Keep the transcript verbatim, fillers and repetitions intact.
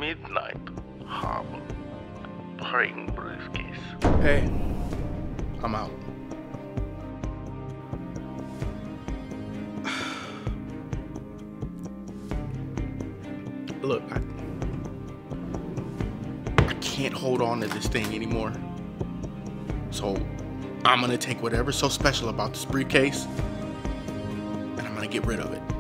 Midnight Harbor. Praying Briefcase. Hey, I'm out. Look, I, I can't hold on to this thing anymore. So I'm gonna take whatever's so special about this briefcase and I'm gonna get rid of it.